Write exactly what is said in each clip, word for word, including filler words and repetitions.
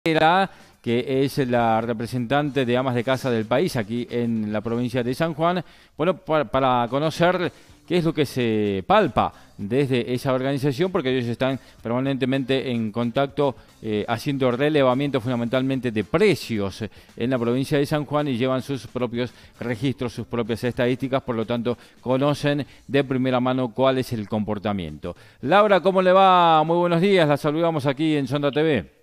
que es la representante de amas de casa del país aquí en la provincia de San Juan, bueno, para, para conocer qué es lo que se palpa desde esa organización, porque ellos están permanentemente en contacto eh, haciendo relevamiento fundamentalmente de precios en la provincia de San Juan y llevan sus propios registros, sus propias estadísticas, por lo tanto conocen de primera mano cuál es el comportamiento. Laura, ¿cómo le va? Muy buenos días, la saludamos aquí en Sonda T V.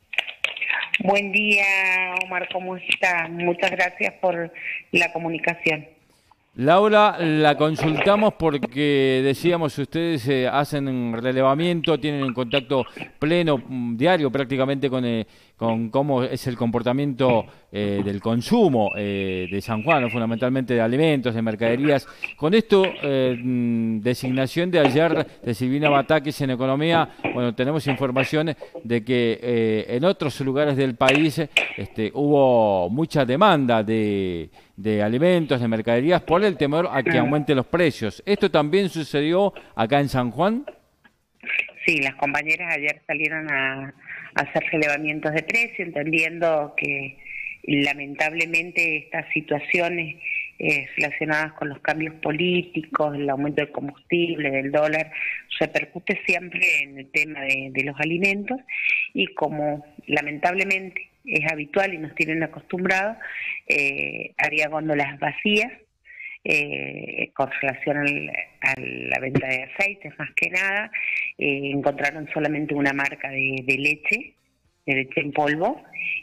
Buen día, Omar, ¿cómo está? Muchas gracias por la comunicación. Laura, la consultamos porque decíamos, ustedes eh, hacen relevamiento, tienen un contacto pleno, mm, diario prácticamente con, eh, con cómo es el comportamiento eh, del consumo eh, de San Juan, ¿no? Fundamentalmente de alimentos, de mercaderías. Con esto, eh, mm, designación de ayer de Silvina Batakis en Economía, bueno, tenemos información de que eh, en otros lugares del país este, hubo mucha demanda de, de alimentos, de mercaderías, por el temor a que aumenten los precios. ¿Esto también sucedió acá en San Juan? Sí, las compañeras ayer salieron a, a hacer relevamientos de precio, entendiendo que lamentablemente estas situaciones eh, relacionadas con los cambios políticos, el aumento del combustible, del dólar, repercute siempre en el tema de, de los alimentos, y como lamentablemente es habitual y nos tienen acostumbrados, eh, había góndolas vacías eh, con relación al, a la venta de aceites, más que nada. Eh, encontraron solamente una marca de, de leche, de leche en polvo,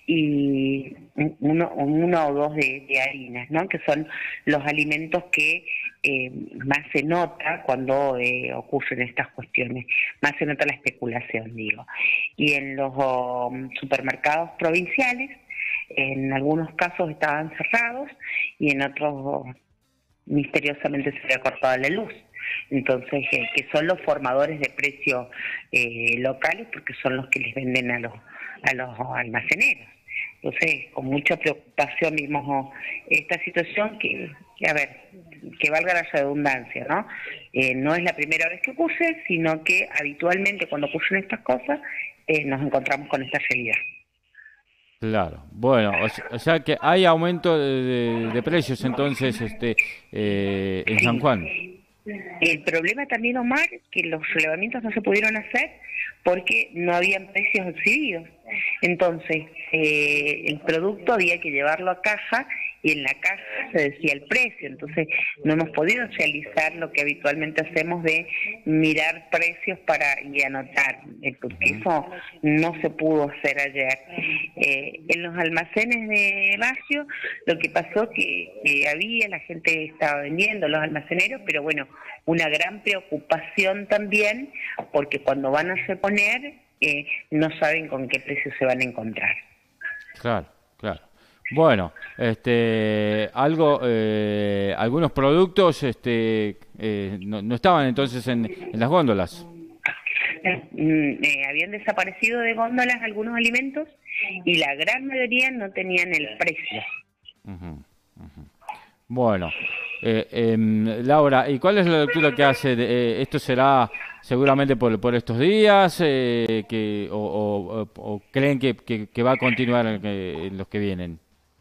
y uno, uno o dos de, de harinas, ¿no? Que son los alimentos que eh, más se nota cuando eh, ocurren estas cuestiones, más se nota la especulación, digo. Y en los um, supermercados provinciales, en algunos casos estaban cerrados y en otros misteriosamente se había cortado la luz. Entonces, eh, que son los formadores de precios eh, locales, porque son los que les venden a los a los almaceneros. Entonces, con mucha preocupación vimos esta situación que, que a ver, que valga la redundancia, ¿no? Eh, no es la primera vez que ocurre, sino que habitualmente cuando ocurren estas cosas eh, nos encontramos con esta realidad. Claro, bueno, o sea, o sea que hay aumento de, de- de precios entonces este eh, en San Juan. Sí. El problema también, Omar, que los relevamientos no se pudieron hacer porque no habían precios exhibidos. Entonces, eh, el producto había que llevarlo a caja y en la caja se decía el precio. Entonces, no hemos podido realizar lo que habitualmente hacemos de mirar precios para y anotar, eh, porque eso no se pudo hacer ayer. Eh, en los almacenes de barrio, lo que pasó que, que había, la gente estaba vendiendo, los almaceneros, pero bueno, una gran preocupación también, porque cuando van a reponer, eh, no saben con qué precio se van a encontrar. Claro, claro. Bueno, este, algo, eh, algunos productos, este, eh, no, no estaban entonces en, en las góndolas. Eh, mm, eh, habían desaparecido de góndolas algunos alimentos y la gran mayoría no tenían el precio. Ujú, ujú. Bueno, eh, em, Laura, ¿y cuál es la lectura que hace? De, eh, ¿esto será seguramente por, por estos días, eh, que, o, o- o- o creen que, que- que va a continuar en, que- en los que vienen?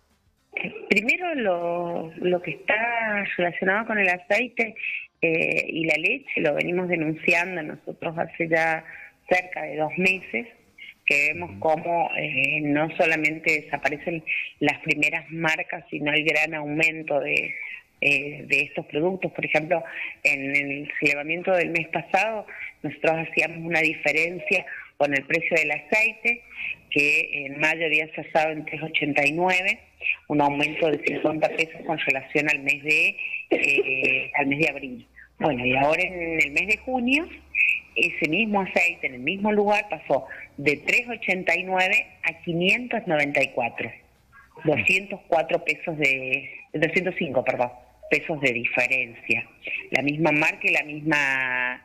Primero, lo, lo que está relacionado con el aceite eh, y la leche, lo venimos denunciando nosotros hace ya cerca de dos meses, que vemos cómo eh, no solamente desaparecen las primeras marcas, sino el gran aumento de, eh, de estos productos. Por ejemplo, en el relevamiento del mes pasado, nosotros hacíamos una diferencia con el precio del aceite, que en mayo había cesado en tres ochenta y nueve, un aumento de cincuenta pesos con relación al mes de eh, al mes de abril. Bueno, y ahora en el mes de junio, ese mismo aceite en el mismo lugar pasó de tres ochenta y nueve a quinientos noventa y cuatro, doscientos cuatro pesos de, doscientos cinco, perdón, pesos de diferencia. La misma marca y la misma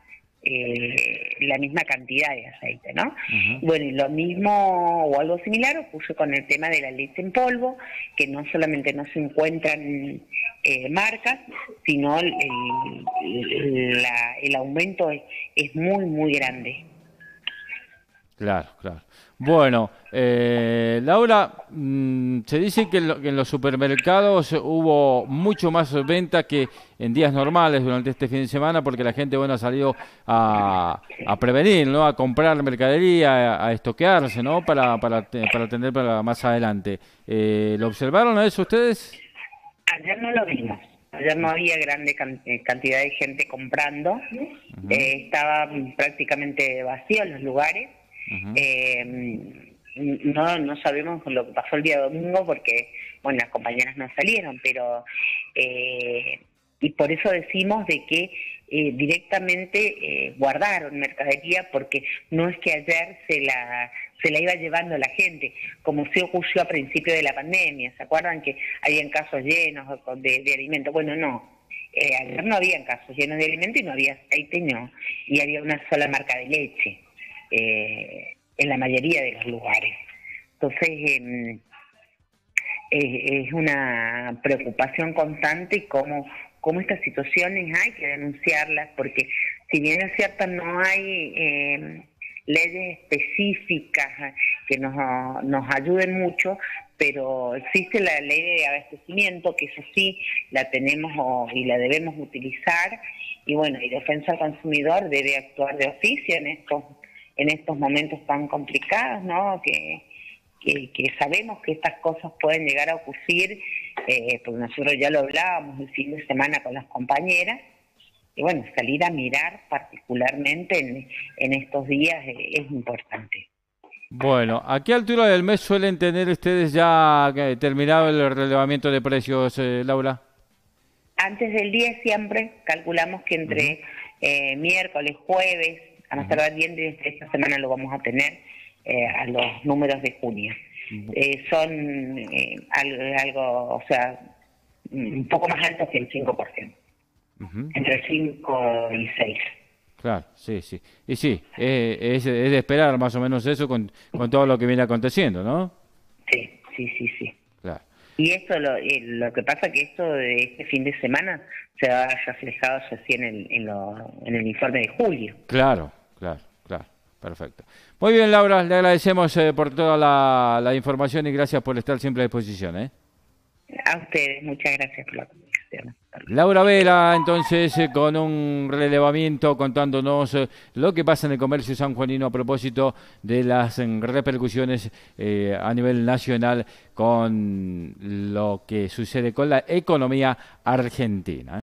eh, la misma cantidad de aceite, ¿no? Ujú. Bueno, y lo mismo o algo similar ocurre con el tema de la leche en polvo, que no solamente no se encuentran eh, marcas, sino el, el, la, el aumento es, es muy, muy grande. Claro, claro. Bueno, eh, Laura, mm, se dice que en, lo- que en los supermercados hubo mucho más venta que en días normales durante este fin de semana porque la gente, bueno, ha salido a, a prevenir, ¿no? A comprar mercadería, a, a estoquearse, ¿no? Para, para, te- para tener para más adelante. Eh, ¿lo observaron a eso ustedes? Ayer no lo vimos. Ayer no había grande can- eh, cantidad de gente comprando. Ujú, Eh, estaban prácticamente vacíos los lugares. ujú. Eh, no, no sabemos lo que pasó el día domingo porque, bueno, las compañeras no salieron, pero eh, y por eso decimos de que eh, directamente eh, guardaron mercadería porque no es que ayer se la se la iba llevando la gente, como se ocurrió a principio de la pandemia. ¿Se acuerdan que habían casos llenos de, de, de alimentos? Bueno, no. Eh, ayer no habían casos llenos de alimentos y no había aceite, no. Y había una sola marca de leche eh, en la mayoría de los lugares. Entonces, eh, es, es una preocupación constante y cómo, cómo estas situaciones hay que denunciarlas, porque si bien es cierto no hay eh, leyes específicas que nos, nos ayuden mucho, pero existe la ley de abastecimiento, que eso sí la tenemos o, y la debemos utilizar, y bueno, y Defensa del Consumidor debe actuar de oficio en estos en estos momentos tan complicados, ¿no? Que, que, que sabemos que estas cosas pueden llegar a ocurrir, eh, porque nosotros ya lo hablábamos el fin de semana con las compañeras, y bueno, salir a mirar particularmente en, en estos días eh, es importante. Bueno, ¿a qué altura del mes suelen tener ustedes ya eh, terminado el relevamiento de precios, eh, Laura? Antes del día siempre calculamos que Ujú, entre eh, miércoles, jueves, a más ujú, tardar bien de esta semana lo vamos a tener eh, a los números de junio. ujú. Eh, son eh, algo, algo, o sea, un poco más altos que el cinco por ciento, Ujú. entre el cinco y seis. Claro, sí, sí. Y sí, eh, es, es de esperar más o menos eso con, con todo lo que viene aconteciendo, ¿no? Sí, sí, sí, sí. Claro, Y esto, lo, eh, lo que pasa que esto de este fin de semana se va reflejado recién en, en, lo, en el informe de julio. claro, claro, claro. Perfecto. Muy bien, Laura, le agradecemos eh, por toda la, la información y gracias por estar siempre a disposición, ¿eh? A ustedes, muchas gracias por la comunicación. Laura Vera, entonces, eh, con un relevamiento contándonos eh, lo que pasa en el comercio sanjuanino a propósito de las eh, repercusiones eh, a nivel nacional con lo que sucede con la economía argentina.